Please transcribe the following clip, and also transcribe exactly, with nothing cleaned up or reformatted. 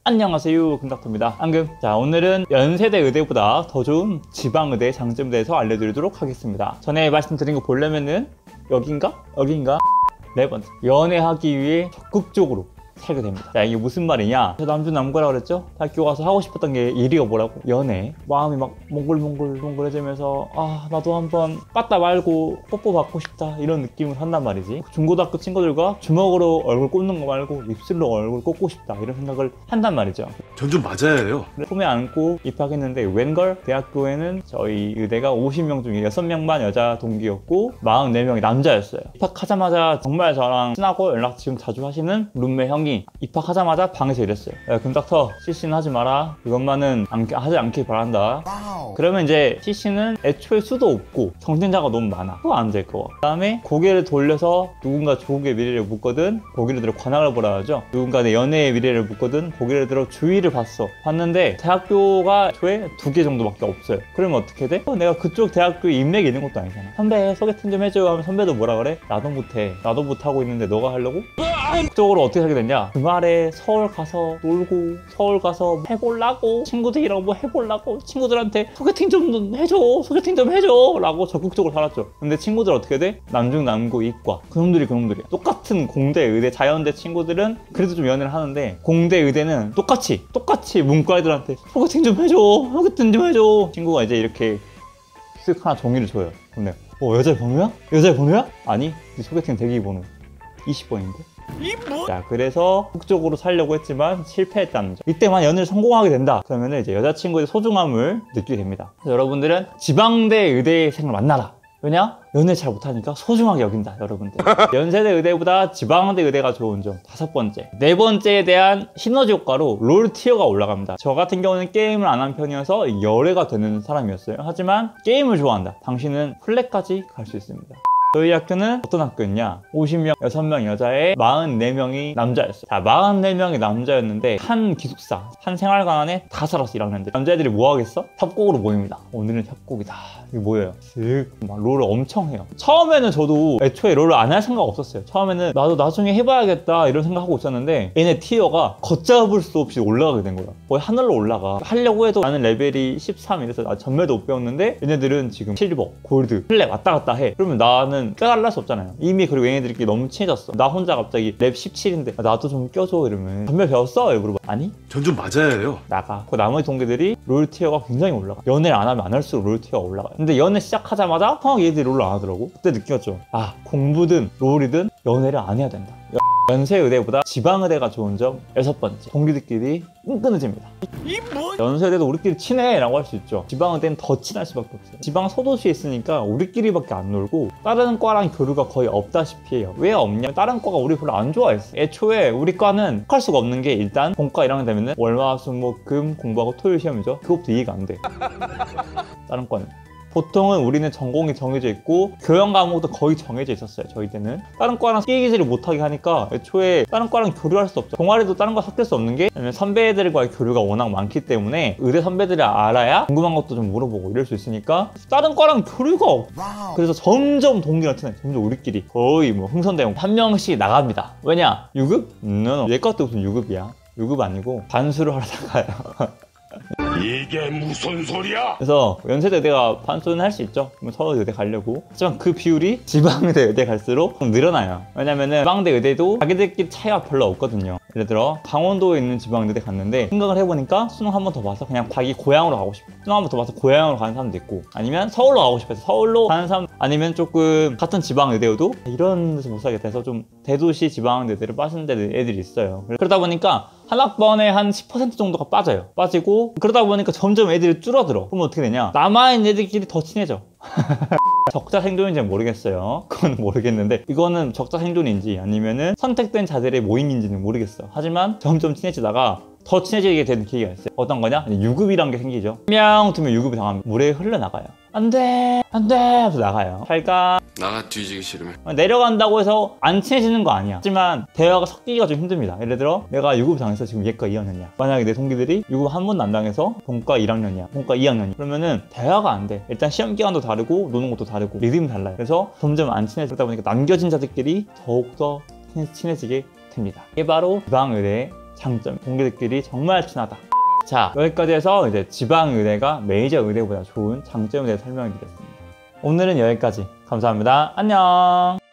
안녕하세요, 금닥터입니다. 앙금. 자, 오늘은 연세대 의대보다 더 좋은 지방의대의 장점에 대해서 알려드리도록 하겠습니다. 전에 말씀드린 거 보려면은 여긴가? 여긴가? 네 번째, 연애하기 위해 적극적으로 살게 됩니다. 자, 이게 무슨 말이냐? 저 남주 남고라고 그랬죠? 학교 가서 하고 싶었던 게 일이가 뭐라고? 연애. 마음이 막 몽글몽글 몽글해지면서 아, 나도 한번 빠따 말고 뽀뽀 받고 싶다, 이런 느낌을 한단 말이지. 중고등학교 친구들과 주먹으로 얼굴 꽂는 거 말고 입술로 얼굴 꽂고 싶다, 이런 생각을 한단 말이죠. 전 좀 맞아야 해요. 품에 안고 입학했는데 웬걸 대학교에는 저희 의대가 오십 명 중에 여섯 명만 여자 동기였고 사십사 명이 남자였어요. 입학하자마자 정말 저랑 친하고 연락 지금 자주 하시는 룸메 형이 입학하자마자 방에서 이랬어요. 야, 금닥터, 씨씨는 하지 마라. 이것만은 안, 하지 않길 바란다. 와우. 그러면 이제 씨씨는 애초에 수도 없고 경쟁자가 너무 많아. 그거 안 될 거. 그 다음에 고개를 돌려서 누군가 조국의 미래를 묻거든 고개를 들어 관악을 보라 하죠. 누군가 내 연애의 미래를 묻거든 고개를 들어 주위를 봤어. 봤는데 대학교가 애초에 두 개 정도밖에 없어요. 그러면 어떻게 돼? 어, 내가 그쪽 대학교에 인맥이 있는 것도 아니잖아. 선배 소개팅 좀 해줘요 하면 선배도 뭐라 그래? 나도 못해. 나도 못하고 있는데 너가 하려고? 그쪽으로 어떻게 살게 됐냐? 주말에 서울 가서 놀고 서울 가서 해보려고 친구들이랑 뭐 해보려고 친구들한테 소개팅 좀 해줘 소개팅 좀 해줘 라고 적극적으로 살았죠. 근데 친구들 어떻게 돼? 남중 남고 이과 그놈들이 그놈들이야. 똑같은 공대 의대 자연대 친구들은 그래도 좀 연애를 하는데 공대 의대는 똑같이 똑같이 문과 애들한테 소개팅 좀 해줘 소개팅 좀 해줘. 친구가 이제 이렇게 쓱 하나 종이를 줘요. 근데 어, 여자 번호야? 여자 번호야? 아니, 네 소개팅 대기 번호 이십 번인데? 자, 그래서 극적으로 살려고 했지만 실패했다는 점. 이때만 연애를 성공하게 된다 그러면 이제 여자친구의 소중함을 느끼게 됩니다. 그래서 여러분들은 지방대 의대의 생을 만나라. 왜냐? 연애 잘 못하니까 소중하게 여긴다, 여러분들. 연세대 의대보다 지방대 의대가 좋은 점 다섯 번째. 네 번째에 대한 시너지 효과로 롤 티어가 올라갑니다. 저 같은 경우는 게임을 안 한 편이어서 열애가 되는 사람이었어요. 하지만 게임을 좋아한다. 당신은 플랫까지 갈 수 있습니다. 저희 학교는 어떤 학교였냐? 오십 명, 여섯 명 여자에 사십사 명이 남자였어요. 자, 사십사 명이 남자였는데 한 기숙사, 한 생활관 안에 다 살았어, 일 학년들. 남자애들이 뭐 하겠어? 협곡으로 모입니다. 오늘은 협곡이다. 이게 뭐예요? 쓱 막 롤을 엄청 해요. 처음에는 저도 애초에 롤을 안 할 생각 없었어요. 처음에는 나도 나중에 해봐야겠다 이런 생각하고 있었는데 얘네 티어가 걷잡을 수 없이 올라가게 된 거야. 거의 하늘로 올라가. 하려고 해도 나는 레벨이 십삼 이래서 나 전멸도 못 배웠는데 얘네들은 지금 실버, 골드, 플랫 왔다 갔다 해. 그러면 나는 깨달을 수 없잖아요. 이미 그리고 얘네들끼리 너무 친해졌어. 나 혼자 갑자기 랩 십칠인데 아, 나도 좀 껴줘 이러면 전멸 배웠어? 이러고 물어봐. 아니? 전 좀 맞아야 해요. 나가. 그 나머지 동기들이 롤 티어가 굉장히 올라가. 연애를 안 하면 안 할수록 롤 티어가 올라가요. 근데 연애 시작하자마자 어, 얘들이 롤을 안 하더라고. 그때 느꼈죠. 아, 공부든 롤이든 연애를 안 해야 된다. 연세의대보다 지방의대가 좋은 점 여섯 번째. 동기들끼리 끈끈해집니다. 연세의대도 우리끼리 친해 라고 할 수 있죠. 지방의대는 더 친할 수밖에 없어요. 지방 소도시에 있으니까 우리끼리밖에 안 놀고 다른 과랑 교류가 거의 없다시피 해요. 왜 없냐? 다른 과가 우리 별로 안 좋아했어. 애초에 우리 과는 할 수가 없는 게 일단 본과 일 학년 되면은 월화수목금 공부하고 토요일 시험이죠. 그것도 이해가 안 돼. 다른 과는 보통은 우리는 전공이 정해져 있고 교양 과목도 거의 정해져 있었어요. 저희 때는 다른 과랑 끼기질을 못하게 하니까 애초에 다른 과랑 교류할 수 없죠. 동아리도 다른 거 섞일 수 없는 게 선배들과의 교류가 워낙 많기 때문에 의대 선배들이 알아야 궁금한 것도 좀 물어보고 이럴 수 있으니까 다른 과랑 교류가 없어. 그래서 점점 동기가 친해. 점점 우리끼리 거의 뭐 흥선대원 한 명씩 나갑니다. 왜냐? 유급? 음, 얘과 때 무슨 유급이야. 유급 아니고 반수를 하러 나가요. 이게 무슨 소리야? 그래서 연세대 의대가 반수는 할 수 있죠. 서울 의대 가려고. 하지만 그 비율이 지방대 의대 갈수록 좀 늘어나요. 왜냐면은 지방대 의대도 자기들끼리 차이가 별로 없거든요. 예를 들어 강원도에 있는 지방대 갔는데 생각을 해보니까 수능 한 번 더 봐서 그냥 자기 고향으로 가고 싶어. 수능 한 번 더 봐서 고향으로 가는 사람도 있고 아니면 서울로 가고 싶어서 서울로 가는 사람, 아니면 조금 같은 지방의대여도 이런 데서 못 살겠다 해서 좀 대도시 지방의대를 빠지는 애들이 있어요. 그러다 보니까 한 학번에 한 십 퍼센트 정도가 빠져요. 빠지고 그러다 보니까 점점 애들이 줄어들어. 그럼 어떻게 되냐? 남아있는 애들끼리 더 친해져. 적자 생존인지는 모르겠어요. 그건 모르겠는데 이거는 적자 생존인지 아니면은 선택된 자들의 모임인지는 모르겠어. 하지만 점점 친해지다가 더 친해지게 되는 계기가 있어요. 어떤 거냐? 유급이란 게 생기죠. 한 명 두면 유급이 당하면 물에 흘러나가요. 안돼 안돼 하면서 나가요. 잘가. 나가 뒤지기 싫으면 내려간다고 해서 안 친해지는 거 아니야. 하지만 대화가 섞이기가 좀 힘듭니다. 예를 들어 내가 유급 당해서 지금 얘과 이 학년이야. 만약에 내 동기들이 유급 한 번도 안 당해서 본과 일 학년이야. 본과 이 학년이야. 그러면은 대화가 안 돼. 일단 시험 기간도 다르고 노는 것도 다르고 리듬이 달라요. 그래서 점점 안 친해지다 보니까 남겨진 자들끼리 더욱더 친해지게 됩니다. 이게 바로 지방의대의 장점, 동기들끼리 정말 친하다. 자, 여기까지 해서 이제 지방의대가 메이저 의대보다 좋은 장점에 대해 설명을 드렸습니다. 오늘은 여기까지. 감사합니다. 안녕.